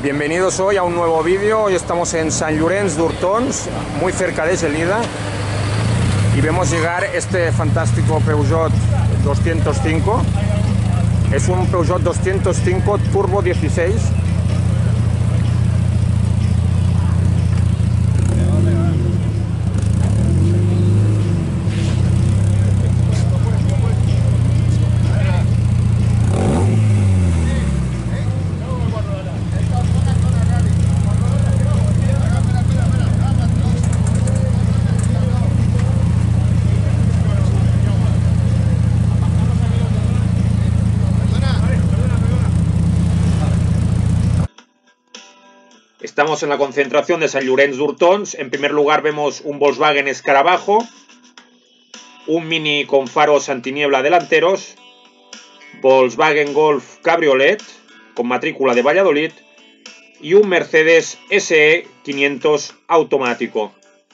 Bienvenidos hoy a un nuevo vídeo. Hoy estamos en Sant Llorenç d'Hortons, muy cerca de Gelida, y vemos llegar este fantástico Peugeot 205. Es un Peugeot 205 Turbo 16. Estamos en la concentración de Sant Llorenç d'Hortons. En primer lugar vemos un Volkswagen Escarabajo, un Mini con faros antiniebla delanteros, Volkswagen Golf Cabriolet con matrícula de Valladolid y un Mercedes SE 500 automático.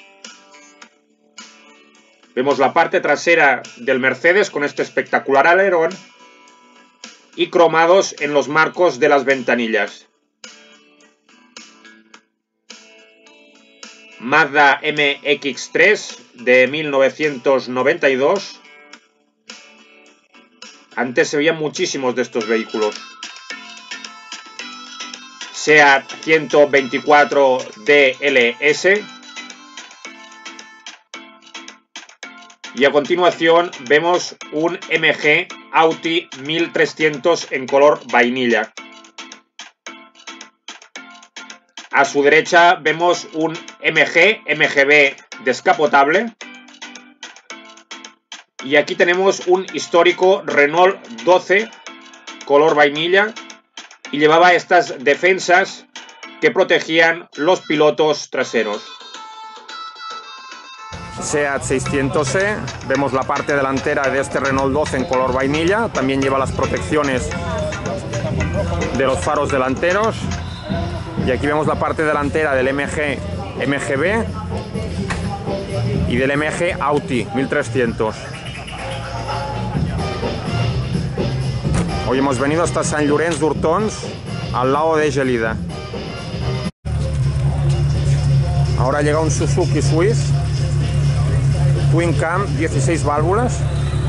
Vemos la parte trasera del Mercedes con este espectacular alerón y cromados en los marcos de las ventanillas. Mazda MX-3 de 1992. Antes se veían muchísimos de estos vehículos. SEAT 124 DLS. Y a continuación vemos un MG Audi 1300 en color vainilla. A su derecha vemos un MGB descapotable. Y aquí tenemos un histórico Renault 12 color vainilla. Y llevaba estas defensas que protegían los pilotos traseros. SEAT 600E. Vemos la parte delantera de este Renault 12 en color vainilla. También lleva las protecciones de los faros delanteros. Y aquí vemos la parte delantera del MGB y del MG Audi 1300. Hoy hemos venido hasta Sant Llorenç d'Hortons, al lado de Gelida. Ahora llega un Suzuki Swift Twin Cam 16 válvulas.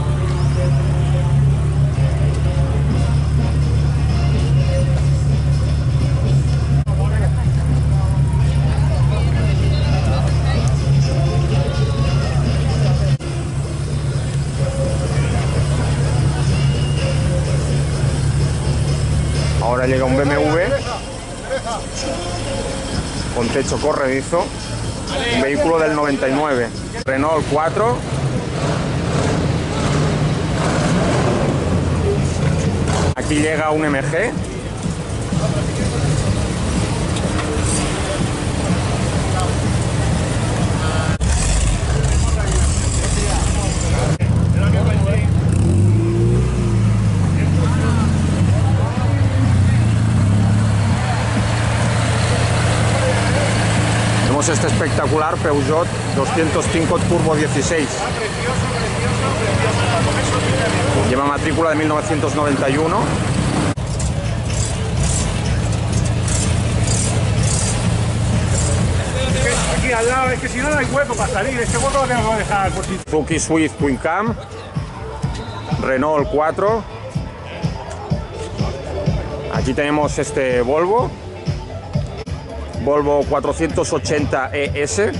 Ahora llega un BMW con techo corredizo, un vehículo del 99, Renault 4. Aquí llega un MG. Este espectacular Peugeot 205 Turbo 16. Lleva matrícula de 1991. Aquí al lado, es que si no, no hay hueco para salir. Este hueco lo tengo que dejar por si... Suzuki Swift Twin Cam, Renault 4. Aquí tenemos este Volvo 480 ES,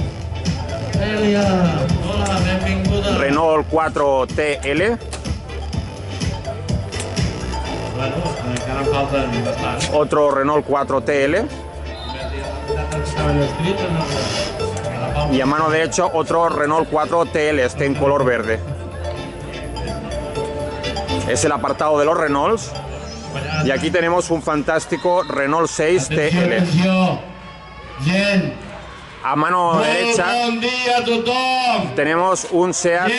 Renault 4 TL, otro Renault 4 TL y a mano derecha otro Renault 4 TL, este en color verde. Es el apartado de los Renaults. Y aquí tenemos un fantástico Renault 6 TL. A mano derecha tenemos un SEAT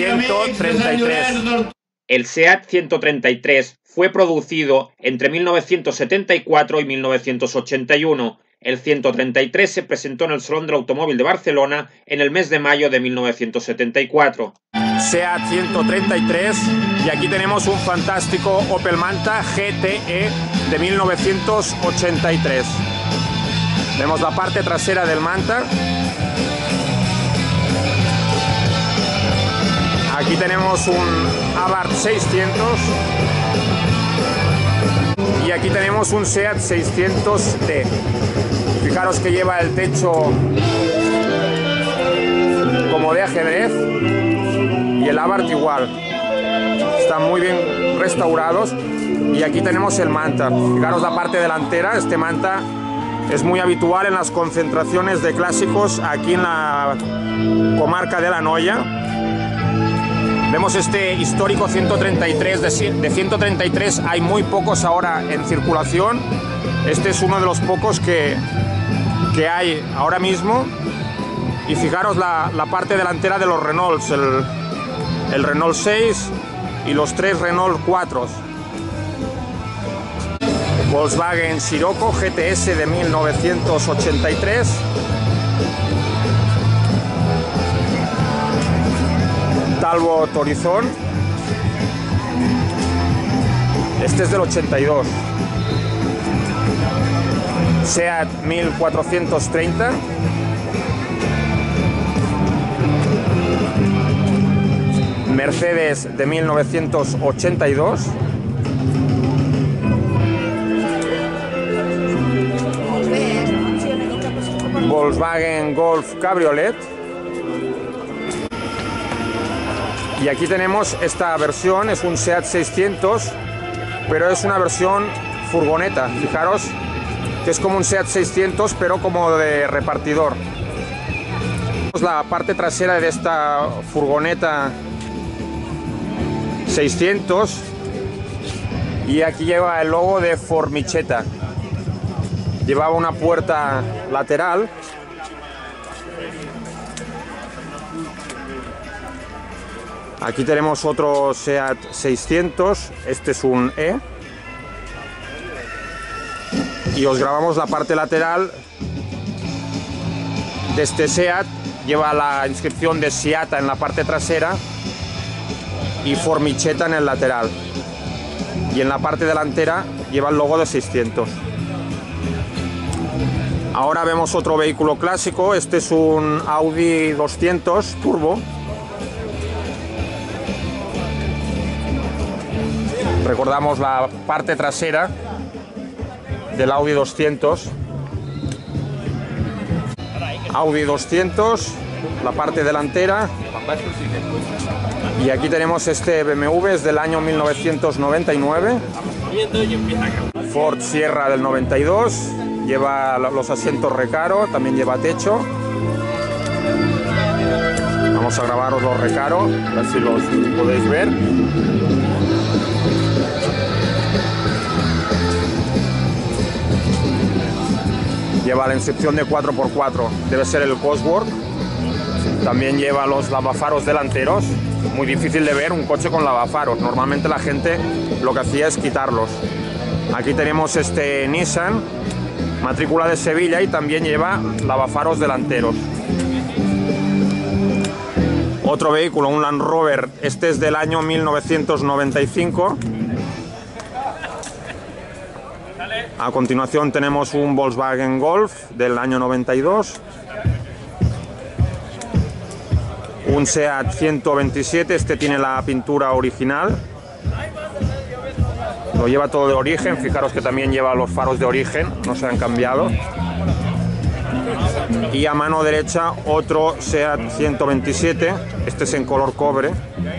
133. El SEAT 133 fue producido entre 1974 y 1981. El 133 se presentó en el Salón del Automóvil de Barcelona en el mes de mayo de 1974. SEAT 133 Y aquí tenemos un fantástico Opel Manta GTE de 1983. Vemos la parte trasera del Manta. Aquí tenemos un Abarth 600. Y aquí tenemos un SEAT 600T. Fijaros que lleva el techo como de ajedrez. Y el Abarth igual. Están muy bien restaurados. Y aquí tenemos el Manta. Fijaros la parte delantera. Este Manta es muy habitual en las concentraciones de clásicos aquí en la comarca de La Noya. Vemos este histórico 133. De 133 hay muy pocos ahora en circulación. Este es uno de los pocos que hay ahora mismo. Y fijaros la parte delantera de los Renaults. El Renault 6 y los 3 Renault 4. Volkswagen Scirocco GTS de 1983. Talbot Horizon. Este es del 82. SEAT 1430. Mercedes de 1982. Volkswagen Golf Cabriolet. Y aquí tenemos esta versión, es un SEAT 600, pero es una versión furgoneta. Fijaros que es como un SEAT 600, pero como de repartidor. La parte trasera de esta furgoneta 600 y aquí lleva el logo de Formichetta. Llevaba una puerta lateral. Aquí tenemos otro SEAT 600, este es un E. Y os grabamos la parte lateral de este SEAT. Lleva la inscripción de Seata en la parte trasera y Formichetta en el lateral. Y en la parte delantera lleva el logo de 600. Ahora vemos otro vehículo clásico. Este es un Audi 200 Turbo. Recordamos la parte trasera del Audi 200. Audi 200, la parte delantera. Y aquí tenemos este BMW, es del año 1999. Ford Sierra del 92. Lleva los asientos Recaro, también lleva techo. Vamos a grabaros los Recaro, a ver si los podéis ver. Lleva la inscripción de 4x4, debe ser el Cosworth. También lleva los lavafaros delanteros. Muy difícil de ver un coche con lavafaros. Normalmente la gente lo que hacía es quitarlos. Aquí tenemos este Nissan, matrícula de Sevilla, y también lleva lavafaros delanteros. Otro vehículo, un Land Rover, este es del año 1995. A continuación tenemos un Volkswagen Golf del año 92. Un SEAT 127, este tiene la pintura original. Lo lleva todo de origen, fijaros que también lleva los faros de origen, no se han cambiado. Y a mano derecha otro SEAT 127, este es en color cobre.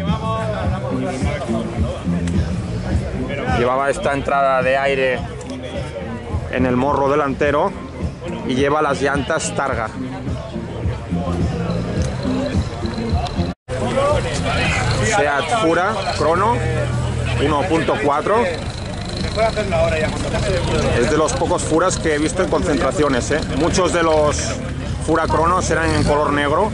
Llevaba esta entrada de aire en el morro delantero y lleva las llantas Targa. SEAT Fura Crono 1.4. Es de los pocos Furas que he visto en concentraciones, ¿eh? Muchos de los Fura Cronos eran en color negro.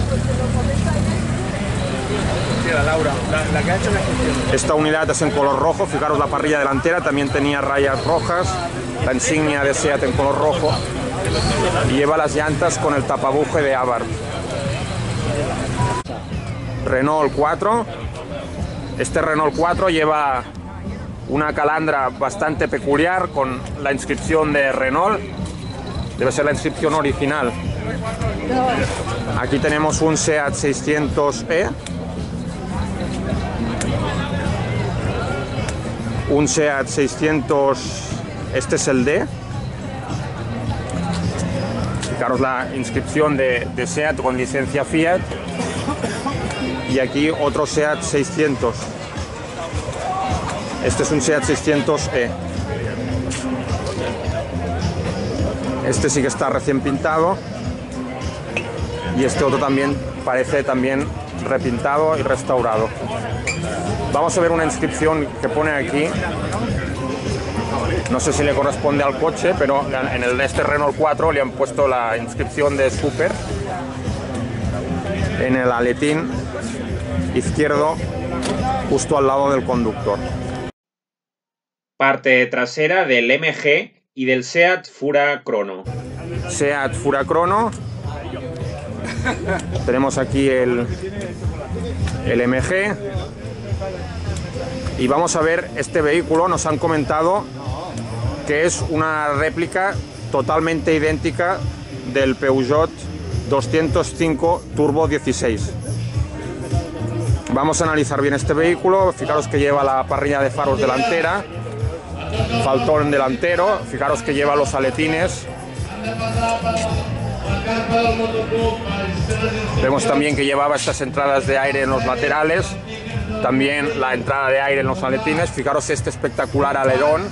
Esta unidad es en color rojo, fijaros la parrilla delantera, también tenía rayas rojas, la insignia de SEAT en color rojo y lleva las llantas con el tapabuje de Abarth. Renault 4, Este Renault 4 lleva una calandra bastante peculiar con la inscripción de Renault. Debe ser la inscripción original. Aquí tenemos un SEAT 600E. Un SEAT 600, este es el D. Fijaros la inscripción de SEAT con licencia Fiat. Y aquí otro SEAT 600. Este es un SEAT 600E. Este sí que está recién pintado. Y este otro también parece también repintado y restaurado. Vamos a ver una inscripción que pone aquí. No sé si le corresponde al coche, pero en el de este Renault 4 le han puesto la inscripción de Super en el aletín izquierdo, justo al lado del conductor. Parte trasera del MG y del SEAT Fura Chrono. SEAT Fura Chrono. Tenemos aquí el MG. Y vamos a ver este vehículo. Nos han comentado que es una réplica totalmente idéntica del Peugeot 205 Turbo 16. Vamos a analizar bien este vehículo. Fijaros que lleva la parrilla de faros delantera, faltón delantero. Fijaros que lleva los aletines. Vemos también que llevaba estas entradas de aire en los laterales, también la entrada de aire en los aletines. Fijaros este espectacular alerón.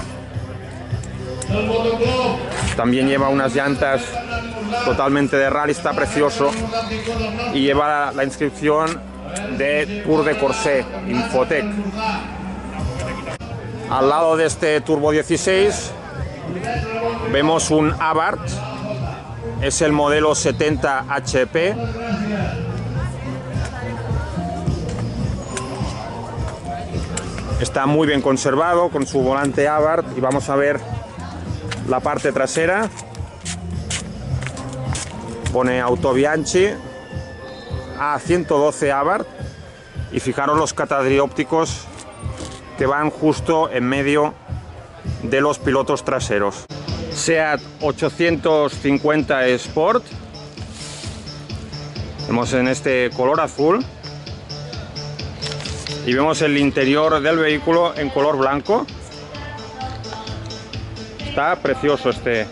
También lleva unas llantas totalmente de rally, está precioso. Y lleva la inscripción de Tour de Corset, Infotec. Al lado de este Turbo 16 vemos un Abarth. Es el modelo 70 HP. Está muy bien conservado con su volante Abarth. Y vamos a ver la parte trasera. Pone Autobianchi A112 Abarth. Y fijaros los catadiópticos que van justo en medio de los pilotos traseros. SEAT 850 Sport. Vemos en este color azul. Y vemos el interior del vehículo en color blanco. Está precioso este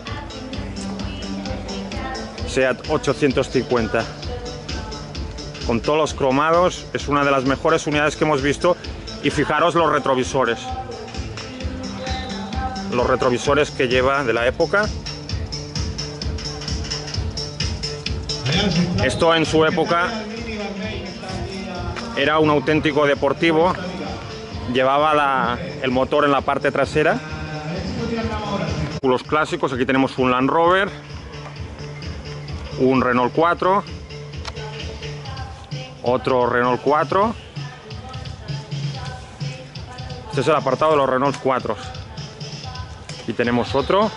SEAT 850. Con todos los cromados. Es una de las mejores unidades que hemos visto. Y fijaros los retrovisores. Los retrovisores que lleva de la época. Esto en su época era un auténtico deportivo. Llevaba el motor en la parte trasera. Los clásicos, aquí tenemos un Land Rover, un Renault 4, otro Renault 4. Este es el apartado de los Renault 4. Aquí tenemos otro.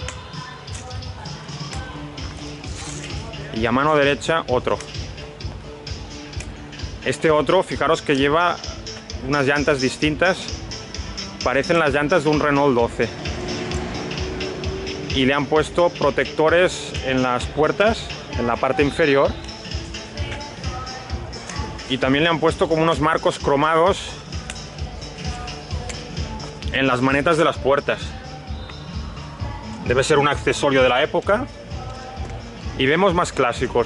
Y a mano derecha otro. Este otro, fijaros que lleva unas llantas distintas. Parecen las llantas de un Renault 12. Y le han puesto protectores en las puertas, en la parte inferior. Y también le han puesto como unos marcos cromados en las manetas de las puertas. Debe ser un accesorio de la época. Y vemos más clásicos.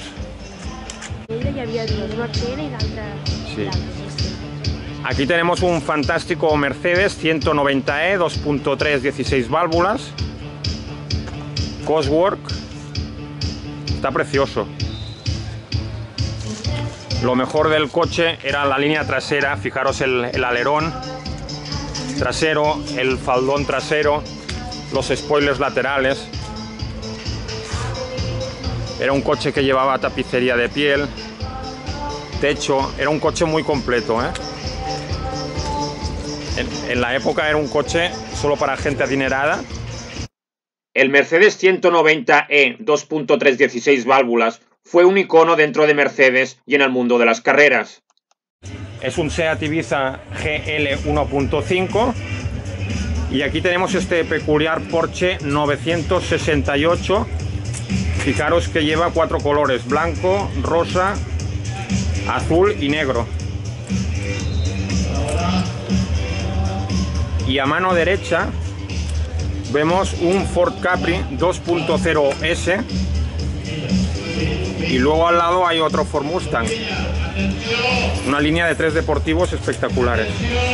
Sí. Aquí tenemos un fantástico Mercedes 190E 2.3 16 válvulas. Cosworth. Está precioso. Lo mejor del coche era la línea trasera. Fijaros el alerón trasero, el faldón trasero, los spoilers laterales. Era un coche que llevaba tapicería de piel, techo. Era un coche muy completo, ¿eh? En la época era un coche solo para gente adinerada. El Mercedes 190E 2.3 16 válvulas fue un icono dentro de Mercedes y en el mundo de las carreras. es un Seat Ibiza GL 1.5. Y aquí tenemos este peculiar Porsche 968. Fijaros que lleva 4 colores: blanco, rosa, azul y negro. Y a mano derecha vemos un Ford Capri 2.0S. Y luego al lado hay otro Ford Mustang. Una línea de 3 deportivos espectaculares.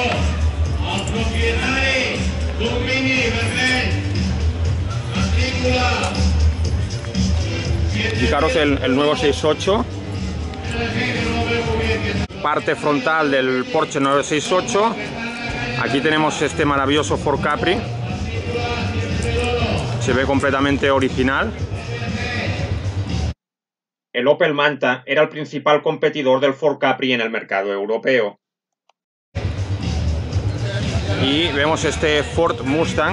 Fijaros el nuevo 68. Parte frontal del Porsche 968. Aquí tenemos este maravilloso Ford Capri. Se ve completamente original. El Opel Manta era el principal competidor del Ford Capri en el mercado europeo. Y vemos este Ford Mustang,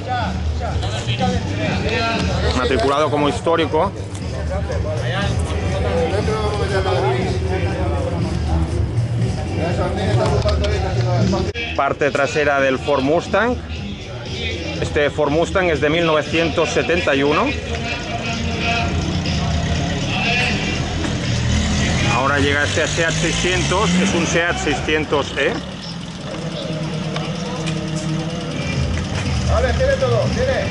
matriculado como histórico. Parte trasera del Ford Mustang. Este Ford Mustang es de 1971. Ahora llega este Seat 600, es un Seat 600E. Vale, tiene todo, tiene.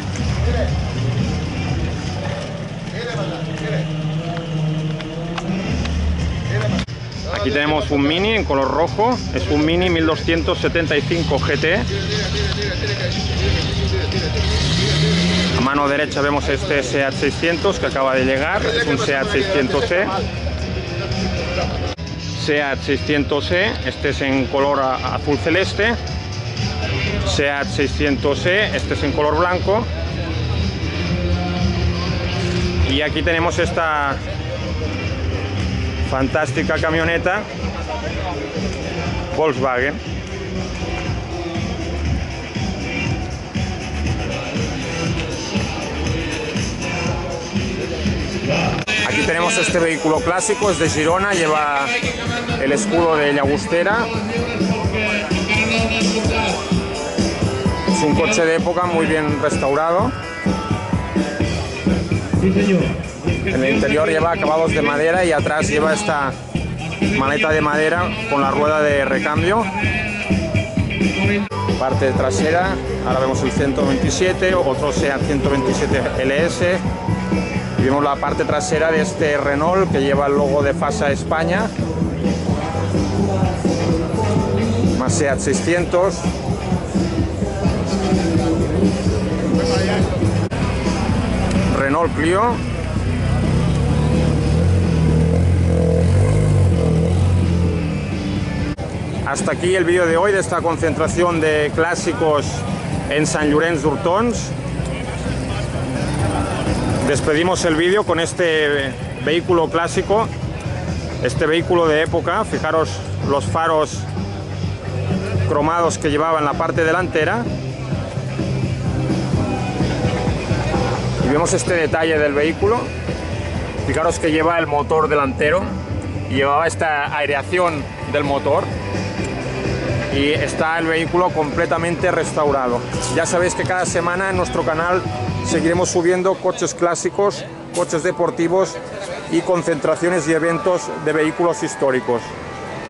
Aquí tenemos un Mini en color rojo, es un Mini 1275 GT. A mano derecha vemos este Seat 600 que acaba de llegar, es un Seat 600E. Seat 600E, este es en color azul celeste. Seat 600E, este es en color blanco. Y aquí tenemos esta fantástica camioneta Volkswagen. Aquí tenemos este vehículo clásico, es de Girona, lleva el escudo de Llagostera. Es un coche de época muy bien restaurado. En el interior lleva acabados de madera y atrás lleva esta maleta de madera con la rueda de recambio. Parte trasera, ahora vemos el 127, otro Seat 127 LS. Y vemos la parte trasera de este Renault que lleva el logo de FASA España. Más Seat 600. Renault Clio. Hasta aquí el vídeo de hoy de esta concentración de clásicos en Sant Llorenç d'Hortons. Despedimos el vídeo con este vehículo clásico, este vehículo de época. Fijaros los faros cromados que llevaba en la parte delantera. Y vemos este detalle del vehículo. Fijaros que lleva el motor delantero y llevaba esta aireación del motor. Y está el vehículo completamente restaurado. Ya sabéis que cada semana en nuestro canal seguiremos subiendo coches clásicos, coches deportivos y concentraciones y eventos de vehículos históricos.